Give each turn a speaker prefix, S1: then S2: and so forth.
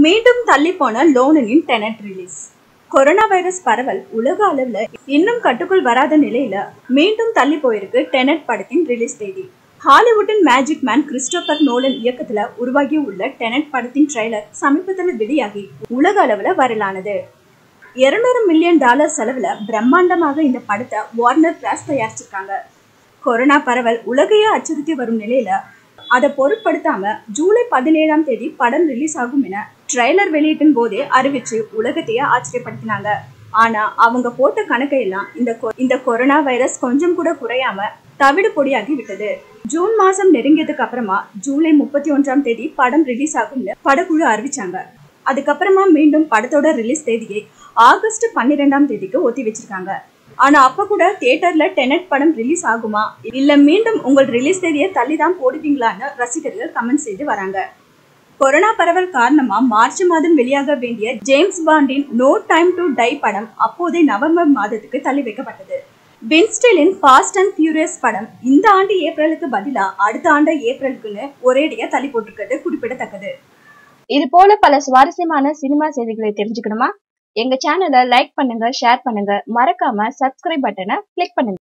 S1: மீண்டும் தள்ளிப்போன லோனனின் டெனட் ரிலீஸ். கொரோனா வைரஸ் பரவல் உலக அளவுல இன்னும் கட்டுக்குள் வராத நிலையில மீண்டும் தள்ளி போயிருக்கு டெனட் படத்தின் ரிலீஸ் தேதி. ஹாலிவுட்டின் மேஜிக் மேன் கிறிஸ்டோபர் நோலன் இயக்கத்துல உருவாகி உள்ள டெனட் படத்தின் ட்ரெய்லர் சமீபத்தில் வெளியாகி உலக அளவுல வைரலானது. $200 மில்லியன் செலவுல பிரம்மாண்டமாக இந்த படத்தை வார்னர் பிராஸ் தயாரிச்சிருக்காங்க. கொரோனா பரவல் உலகையே அச்சுறுத்தி வரும் நிலையில அதை பொருட்படுத்தாம ஜூலை 17ஆம் தேதி படம் ரிலீஸ் ஆகும் என ட்ரெய்லர் வெளியிட்டின் போதே அறிவிச்சு உலகத்தையே ஆச்சரியப்படுத்தினாங்க. ஆனா அவங்க போட்ட கணக்கையெல்லாம் இந்த கொரோனா வைரஸ் கொஞ்சம் கூட குறையாம தவிடு பொடியாகி விட்டது. ஜூன் மாசம் நெருங்கியதுக்கு அப்புறமா ஜூலை 31ஆம் தேதி படம் ரிலீஸ் ஆகும்னு படக்குழு அறிவிச்சாங்க. அதுக்கப்புறமா மீண்டும் படத்தோட ரிலீஸ் தேதியை ஆகஸ்ட் 12ஆம் தேதிக்கு ஒத்தி வச்சிருக்காங்க. ஆனா அப்ப கூட தியேட்டர்ல டெனட் படம் ரிலீஸ் ஆகுமா இல்ல மீண்டும் உங்கள் ரிலீஸ் தேதியை தள்ளிதான் போடுவீங்களான்னு ரசிகர்கள் கமெண்ட் செய்து வராங்க. கொரோனா பரவல் காரணமா மார்ச் மாதம் வெளியாக வேண்டிய ஜேம்ஸ் பாண்டின் நோ டைம் டு டை படம் அப்போதே நவம்பர் மாதத்துக்கு தள்ளி வைக்கப்பட்டது. பென் ஸ்டில்லின் ஃபாஸ்ட் அண்ட் ஃபியூரியஸ் படம் இந்த ஆண்டு ஏப்ரலுக்கு பதிலா அடுத்த ஆண்டு ஏப்ரலுக்குன்னு ஒரேடியா தள்ளி போட்டிருக்கிறது குறிப்பிடத்தக்கது.
S2: இது போல பல சுவாரஸ்யமான சினிமா செய்திகளை தெரிஞ்சுக்கணுமா? எங்க சேனலை லைக் பண்ணுங்க, ஷேர் பண்ணுங்க, மறக்காம சப்ஸ்கிரைப் பட்டனை கிளிக் பண்ணுங்க.